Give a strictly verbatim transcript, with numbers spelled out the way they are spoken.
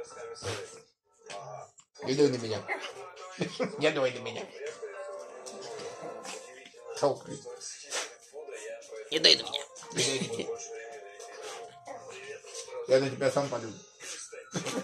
Не дуй на меня. Не дуй на меня. Щелкай. Не дуй на меня. Я на тебя сам полюблю.